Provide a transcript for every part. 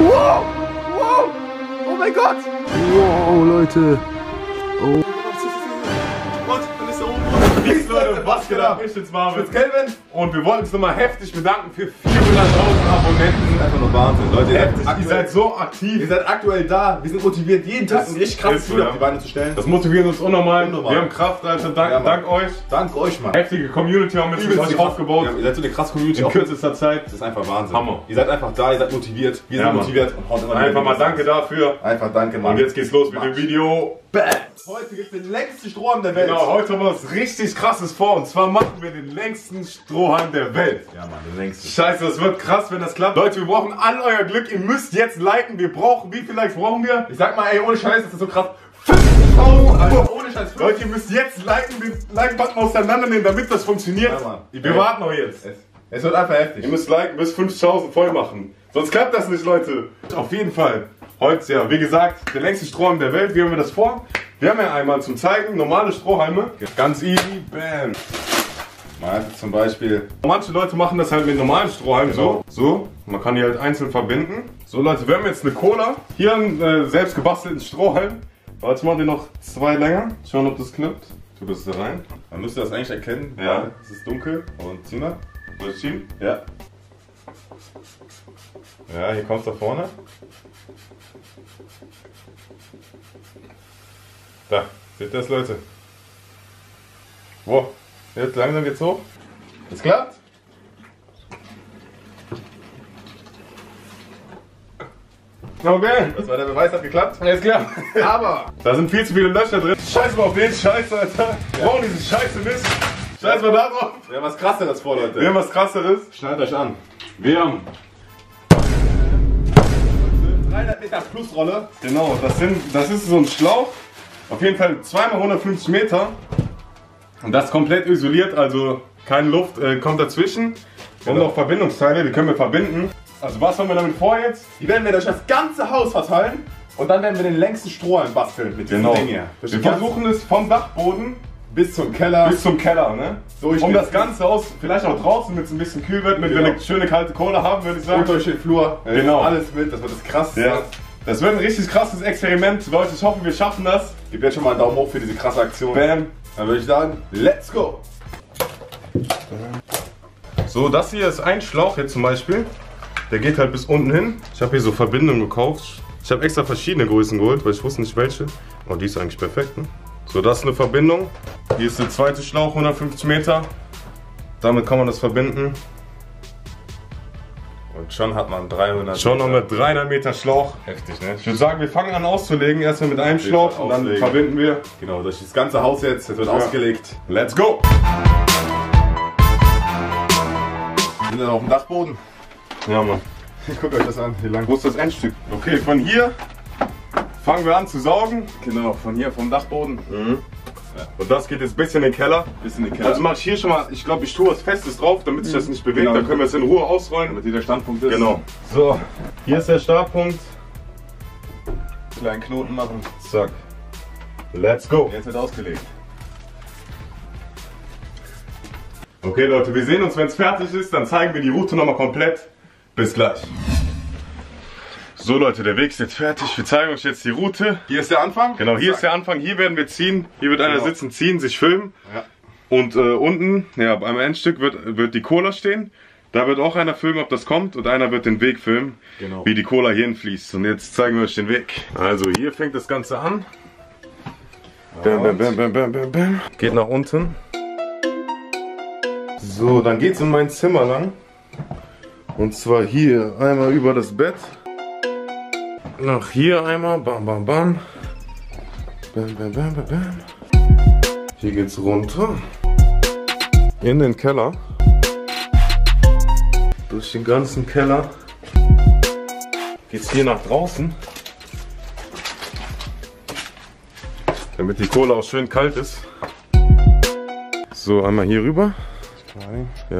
Wow! Wow! Oh mein Gott! Wow, Leute! Oh. Und dann ist da oben. Peace, Leute, was geht ab? Ich bin's Marvin. Kelvin. Und wir wollten uns nochmal heftig bedanken für 400.000 Abonnenten. Das ist einfach nur Wahnsinn, Leute. Ihr seid so aktiv. Ihr seid aktuell da. Wir sind motiviert, jeden Tag ein richtig krasses Video auf die Beine zu stellen. Das motiviert uns unnormal. Wir haben Kraft, Alter. Dank euch. Dank euch, Mann. Heftige Community haben wir mit euch aufgebaut. Ihr seid so eine krasse Community. In kürzester Zeit. Das ist einfach Wahnsinn. Hammer. Ihr seid einfach da, ihr seid motiviert. Wir sind motiviert. Und haut immer einfach mal danke dafür. Einfach danke, Mann. Und jetzt geht's los mit dem Video. Bam! Heute gibt es den längsten Strohhalm der Welt. Genau, heute haben wir was richtig krasses vor. Und zwar machen wir den längsten Strohhalm der Welt. Ja, Mann, den längsten. Scheiße, das wird krass, wenn das klappt. Leute, wir brauchen all euer Glück. Ihr müsst jetzt liken. Wir brauchen, wie viel Likes brauchen wir? Ich sag mal, ey, ohne Scheiß, das ist so krass. 50.000, Alter, ohne Scheiß. Leute, ihr müsst jetzt liken, den Like-Button auseinandernehmen, damit das funktioniert. Ja, Mann. Wir warten auch jetzt. Es wird einfach heftig. Ihr müsst liken bis 50.000 voll machen. Sonst klappt das nicht, Leute. Auf jeden Fall. Heute, ja, wie gesagt, der längste Strohhalm der Welt. Wie haben wir das vor? Wir haben ja einmal zum Zeigen normale Strohhalme. Ganz easy. Bam. Mal zum Beispiel. Manche Leute machen das halt mit normalen Strohhalmen so. Man kann die halt einzeln verbinden. So Leute, wir haben jetzt eine Cola. Hier einen selbst gebastelten Strohhalm. Jetzt machen wir noch 2 länger. Schauen, ob das klappt. Tu das da rein. Man müsste das eigentlich erkennen. Ja. Es ist dunkel. Und zieh mal. Soll ich ziehen? Ja. Ja, hier kommt's da vorne. Da, seht ihr das, Leute? Wow, jetzt langsam geht's hoch. Das klappt? Okay. Das war der Beweis, hat geklappt. Alles klar. Aber Da sind viel zu viele Löcher drin. Scheiß mal auf den Scheiß, Alter. Wir brauchen diesen Scheiße Mist. Scheiß mal da drauf. wir haben was Krasseres vor, Leute. Wir haben was Krasseres. Schnallt euch an. Wir haben. 300 Meter Plusrolle. Genau, das ist so ein Schlauch. Auf jeden Fall 2x150 Meter. Und das komplett isoliert, also keine Luft kommt dazwischen. Und noch Verbindungsteile, die können wir verbinden. Also was haben wir damit vor jetzt? Die werden wir durch das ganze Haus verteilen. Und dann werden wir den längsten Strohhalm basteln mit diesem Ding hier. Wir versuchen es vom Dachboden bis zum Keller. ne? Um das ganze Haus, vielleicht auch draußen, damit es ein bisschen kühl wird, damit wir eine schöne kalte Kohle haben, würde ich sagen. Und durch den Flur. Genau. Alles mit, das wird das krasseste. Ja. Das wird ein richtig krasses Experiment. Leute, ich hoffe, wir schaffen das. Gib jetzt schon mal einen Daumen hoch für diese krasse Aktion. Bam. Dann würde ich sagen, let's go! So, das hier ist ein Schlauch jetzt zum Beispiel. Der geht halt bis unten hin. Ich habe hier so Verbindungen gekauft. Ich habe extra verschiedene Größen geholt, weil ich wusste nicht welche. Oh, die ist eigentlich perfekt, ne? So, das ist eine Verbindung. Hier ist der zweite Schlauch, 150 Meter. Damit kann man das verbinden. Und schon hat man 300 Schon noch mit 300 Meter Schlauch. Heftig, ne? Ich würde sagen, wir fangen an auszulegen. Erstmal mit einem Schlauch und dann verbinden wir. Genau, durch das ganze Haus jetzt. Jetzt wird ausgelegt. Let's go! Wir sind dann auf dem Dachboden. Ja, Mann. Guckt euch das an, wie lang. Wo ist das Endstück? Okay, von hier fangen wir an zu saugen. Genau, von hier vom Dachboden. Und das geht jetzt bis in den Keller. Bis in den Keller. Also mache ich hier schon mal, ich glaube, ich tue was Festes drauf, damit sich das nicht bewegt. Genau. Dann können wir es in Ruhe ausrollen. damit hier der Standpunkt ist. Genau. So, hier ist der Startpunkt. Kleinen Knoten machen. Zack. Let's go. Jetzt wird ausgelegt. Okay, Leute, wir sehen uns, wenn es fertig ist. Dann zeigen wir die Route nochmal komplett. Bis gleich. So, Leute, der Weg ist jetzt fertig. Wir zeigen euch jetzt die Route. Hier ist der Anfang. Genau, hier ist der Anfang. Hier werden wir ziehen. Hier wird einer sitzen, ziehen, sich filmen. Ja. Und unten, ja, beim Endstück wird die Cola stehen. Da wird auch einer filmen, ob das kommt. Und einer wird den Weg filmen, Genau. wie die Cola hier hinfließt. Und jetzt zeigen wir euch den Weg. Also hier fängt das Ganze an. Bam, bam, bam, bam, bam, bam, bam. Geht nach unten. So, dann geht's in mein Zimmer lang. Und zwar hier einmal über das Bett. Nach hier einmal. Bam, bam, bam. Bam, bam, bam, bam, bam. Hier geht's runter. In den Keller. Durch den ganzen Keller. Geht's hier nach draußen. Damit die Kohle auch schön kalt ist. So, einmal hier rüber. Ja.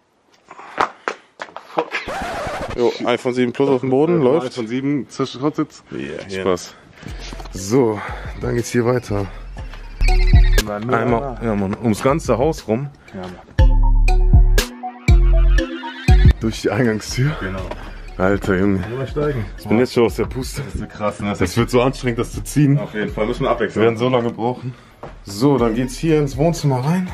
Jo, iPhone 7 Plus auf dem Boden, läuft. iPhone 7 zerschrottet. Yeah, Spaß. So, dann geht's hier weiter. Einmal, ja, Mann, ums ganze Haus rum. Ja, Mann. Durch die Eingangstür. Genau. Alter Junge. Steigen. Ich bin jetzt schon aus der Puste. Das ist krass, ne? Das wird so anstrengend, das zu ziehen. Auf jeden Fall müssen wir abwechseln. Wir werden so lange brauchen. So, dann geht's hier ins Wohnzimmer rein.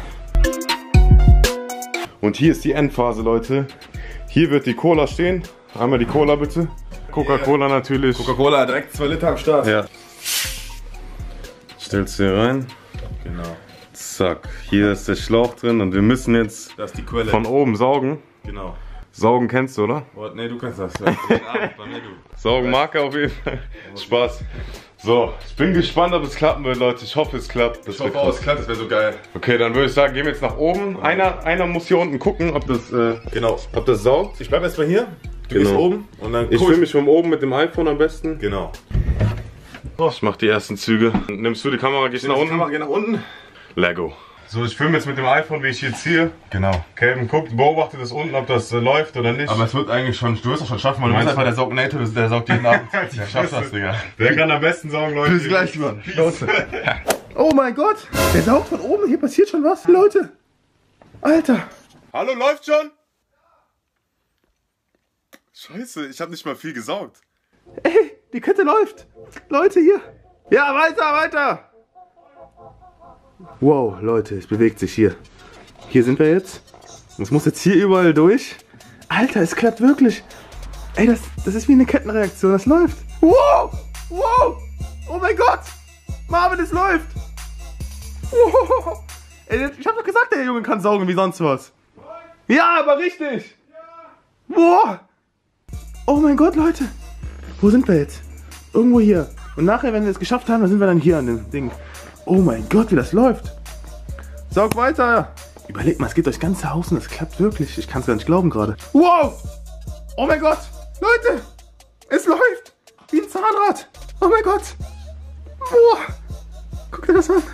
Und hier ist die Endphase, Leute. Hier wird die Cola stehen. Einmal die Cola bitte. Coca-Cola natürlich. Coca-Cola direkt 2 Liter am Start. Ja. Stellst du hier rein. Genau. Zack. Hier ist der Schlauch drin und wir müssen jetzt Das ist die Quelle. von oben saugen. Genau. Saugen kennst du, oder? Oh, nee, du kannst das. Ja, jeden Abend bei mir, du. Saugen mag er auf jeden Fall. Spaß. So, ich bin gespannt, ob es klappen wird, Leute. Ich hoffe, es klappt. Das Ich hoffe auch, es klappt, das wäre so geil. Okay, dann würde ich sagen, gehen wir jetzt nach oben. Einer muss hier unten gucken, ob das, Genau. ob das saugt. Ich bleib erstmal hier. Du Genau. gehst oben und dann Ich filme mich von oben mit dem iPhone am besten. Genau. Ich mach die ersten Züge. Nimmst du die Kamera, gehst nach unten? Kamera geht nach unten. Lego. So, ich filme jetzt mit dem iPhone, wie ich hier ziehe. Genau. Calvin guckt, beobachtet das unten, ob das läuft oder nicht. Aber es wird eigentlich schon, du wirst das schon schaffen, weil du Meinst bist einfach der Saugnate, der saugt jeden Abend. Der schafft das, Digga. Wer kann am besten saugen, Leute? Bis gleich, Mann. Oh mein Gott, der saugt von oben, hier passiert schon was. Leute, Alter. Hallo, läuft schon? Scheiße, ich habe nicht mal viel gesaugt. Ey, die Kette läuft. Leute, hier. Ja, weiter, weiter. Wow, Leute, es bewegt sich hier. Hier sind wir jetzt. Es muss jetzt hier überall durch. Alter, es klappt wirklich. Ey, das ist wie eine Kettenreaktion, das läuft. Wow, wow. Oh mein Gott. Marvin, es läuft. Wow. Ey, ich hab doch gesagt, der Junge kann saugen wie sonst was. Ja, aber richtig. Boah. Oh mein Gott, Leute. Wo sind wir jetzt? Irgendwo hier. Und nachher, wenn wir es geschafft haben, dann sind wir dann hier an dem Ding. Oh mein Gott, wie das läuft. Saug weiter. Überlegt mal, es geht durchs ganze Haus und es klappt wirklich. Ich kann es gar nicht glauben gerade. Wow. Oh mein Gott. Leute. Es läuft. Wie ein Zahnrad. Oh mein Gott. Boah. Guck dir das an.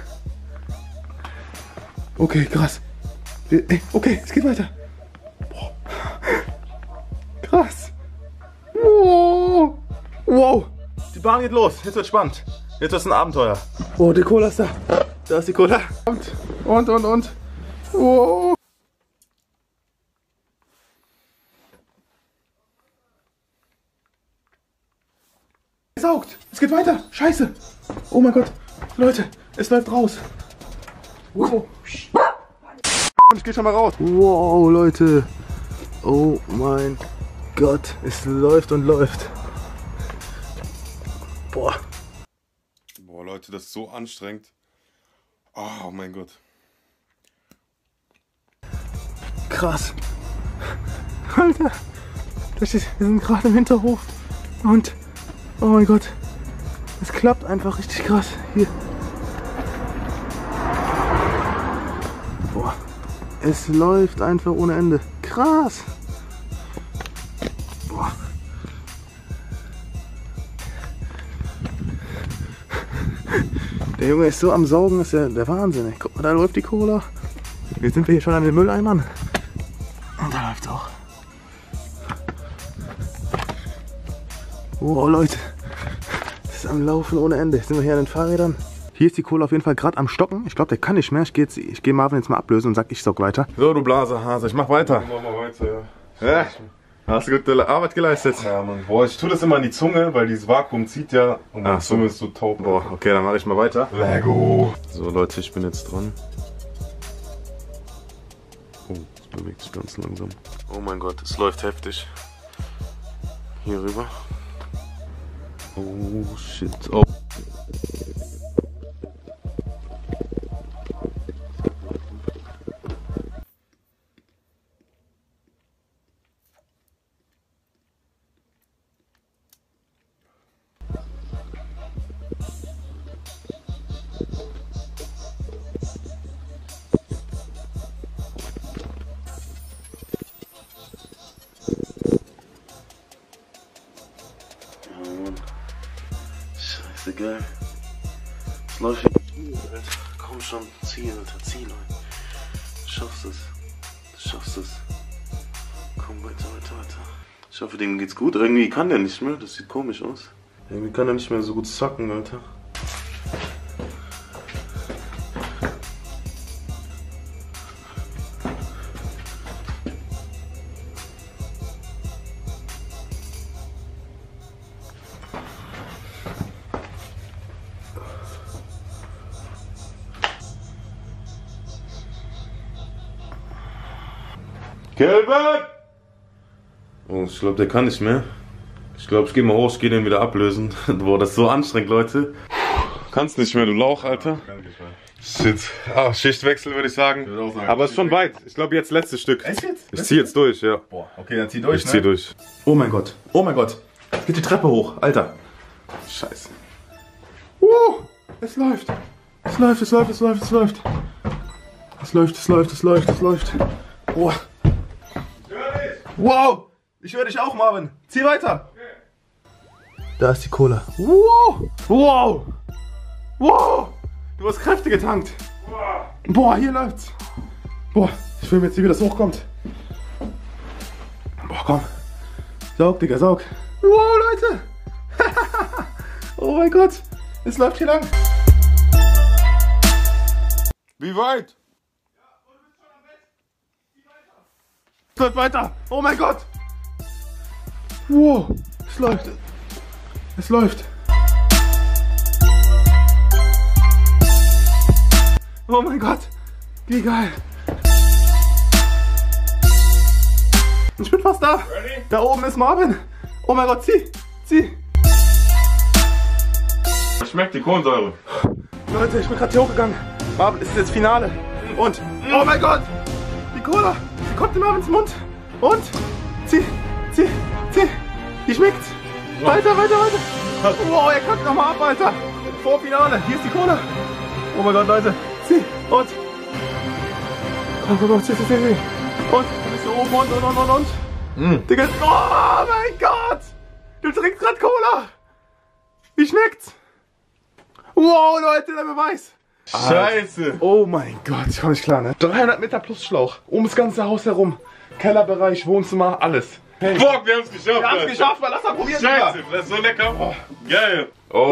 Okay, krass. Okay, es geht weiter. Boah. Krass. Wow. Wow. Die Bahn geht los. Jetzt wird spannend. Jetzt ist ein Abenteuer. Oh, die Cola ist da. Da ist die Cola. Und. Wow. Es saugt. Es geht weiter. Scheiße. Oh mein Gott. Leute, es läuft raus. Wow. Ich geh schon mal raus. Wow, Leute. Oh mein Gott. Es läuft und läuft. Boah. Boah, Leute, das ist so anstrengend. Oh mein Gott. Krass. Alter. Wir sind gerade im Hinterhof. Und, oh mein Gott. Es klappt einfach richtig krass. Hier. Boah. Es läuft einfach ohne Ende. Krass. Boah. Der Junge ist so am Saugen, ist der Wahnsinn. Ey. Guck mal, da läuft die Cola. Jetzt sind wir hier schon an den Mülleimern. Und da läuft's auch. Wow, Leute. Das ist am Laufen ohne Ende. Jetzt sind wir hier an den Fahrrädern. Hier ist die Cola auf jeden Fall gerade am Stocken. Ich glaube, der kann nicht mehr. Ich gehe Marvin jetzt mal ablösen und sag, ich saug weiter. So, du Blasehase, ich mach weiter. Mach mal weiter, ja. Ja, hast du gute Arbeit geleistet. Ja, Mann. Boah, ich tue das immer in die Zunge, weil dieses Vakuum zieht ja und meine Zunge ist so taub. Boah, okay, dann mache ich mal weiter. Lego. So, Leute, ich bin jetzt dran. Oh, es bewegt sich ganz langsam. Oh mein Gott, es läuft heftig. Hier rüber. Oh shit. Oh. Scheiße, geil. Es läuft wie Alter. Komm schon, zieh, Alter, zieh, Leute. Du schaffst es. Du schaffst es. Komm, weiter. Ich hoffe, dem geht's gut. Irgendwie kann der nicht mehr. Das sieht komisch aus. Irgendwie kann er nicht mehr so gut zacken, Alter. Kelvin! Oh, ich glaube, der kann nicht mehr. Ich glaube, ich gehe mal hoch, ich gehe den wieder ablösen. Boah, das ist so anstrengend, Leute. Kannst nicht mehr, du Lauch, Alter. Shit. Ah, Schichtwechsel, würde ich sagen. Aber es ist schon weit. Ich glaube, jetzt letztes Stück. Echt jetzt? Ich zieh jetzt durch, ja. Boah, okay, dann zieh durch. Ich zieh durch. Oh mein Gott. Oh mein Gott. Es geht die Treppe hoch. Alter. Scheiße. Es läuft. Es läuft, es läuft, es läuft, es läuft. Es läuft, es läuft, es läuft, es läuft. Oh. Wow. Ich höre dich auch, Marvin. Zieh weiter. Da ist die Cola. Wow. Wow. Wow. Du hast Kräfte getankt. Boah, hier läuft's. Boah, ich will mir jetzt sehen, wie das hochkommt. Boah, komm. Saug, Digga, saug. Wow, Leute. Oh mein Gott. Es läuft hier lang. Wie weit? Es läuft weiter. Oh mein Gott. Wow. Es läuft. Es läuft. Oh mein Gott. Wie geil. Ich bin fast da. Ready? Da oben ist Marvin. Oh mein Gott, zieh. Zieh. Schmeckt die Kohlensäure. Leute, ich bin gerade hier hochgegangen. Marvin, es ist jetzt Finale. Und, oh mein Gott. Die Cola. Die kommt in Marvins Mund. Und, zieh, zieh, zieh. Die schmeckt. Weiter, weiter, weiter. Wow, er kackt nochmal ab, Alter. Vor Finale. Hier ist die Cola. Oh mein Gott, Leute. Zieh. Und. Komm, zieh, zieh, zieh. Und, du bist hier oben und. Digga. Oh mein Gott. Du trinkst gerade Cola. Wie schmeckt's? Wow, Leute, der Beweis. Scheiße. Oh mein Gott, ich komm nicht klar, ne? 300 Meter plus Schlauch. Um das ganze Haus herum. Kellerbereich, Wohnzimmer, alles. Hey. Fuck, wir haben es geschafft. Wir haben es geschafft, mal lass mal probieren. Scheiße, Digga. das ist so lecker. Oh. Geil. Oh.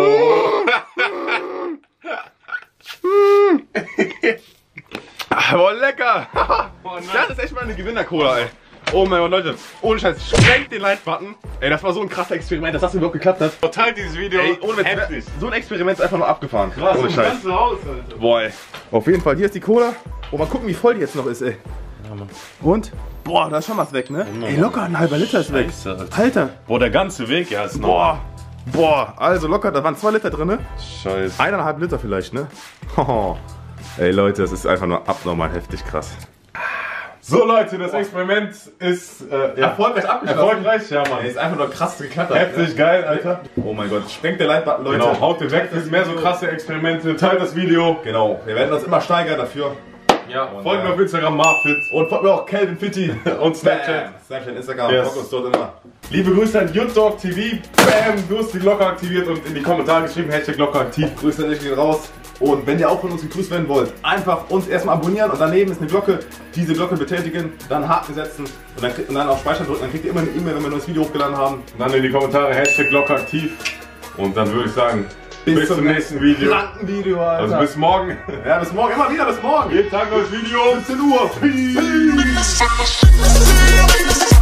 Boah, lecker. Oh, nice. Das ist echt mal eine Gewinner-Cola, ey. Oh mein Gott, Leute. Ohne Scheiß, sprengt den Like-Button. Ey, das war so ein krasser Experiment, dass das überhaupt geklappt hat. Teilt dieses Video. Ey, ohne Witz, heftig. so ein Experiment ist einfach nur abgefahren. Krass, ohne das Scheiß. ganze Haus, Alter. Boah, ey. Auf jeden Fall, hier ist die Cola. Oh, mal gucken, wie voll die jetzt noch ist, ey. Und? Boah, da ist schon was weg, ne? Ey, locker ein halber Liter ist weg. Scheiße, Alter. Alter. Boah, der ganze Weg, ja, ist noch. Boah. Boah, also locker, da waren 2 Liter drin, ne? Scheiße. 1,5 Liter vielleicht, ne? Ey Leute, das ist einfach nur abnormal heftig krass. So Leute, das Experiment ist Erfolgreich abgeschlossen. erfolgreich, ja Mann. Ey, ist einfach nur krass geklappt. Heftig, geil, Alter. Oh mein Gott, sprengt der Like-Button, Leute. Genau, haut ihr weg, für mehr so krasse Experimente, teilt das Video. Genau, wir werden uns immer steigern dafür. Ja, folgt mir auf Instagram, Marfit Und folgt mir auch Calvin Fitti. und Snapchat. Snapchat, Instagram, Yes. folgt uns dort immer. Liebe Grüße an YouDog TV. Bam, du hast die Glocke aktiviert und in die Kommentare geschrieben, Hashtag Glocke aktiv. Grüße an dich, gehen raus. Und wenn ihr auch von uns gegrüßt werden wollt, einfach uns erstmal abonnieren und daneben ist eine Glocke. Diese Glocke betätigen, dann Haken setzen und dann auf Speichern drücken. Dann kriegt ihr immer eine E-Mail, wenn wir ein neues Video hochgeladen haben. Und dann in die Kommentare, Hashtag Glocke aktiv. Und dann würde ich sagen, bis zum nächsten Video. Blanken Video, Alter. Also bis morgen. Ja, bis morgen, immer wieder bis morgen. Jeden Tag neues Video. 17 Uhr. Peace. Peace.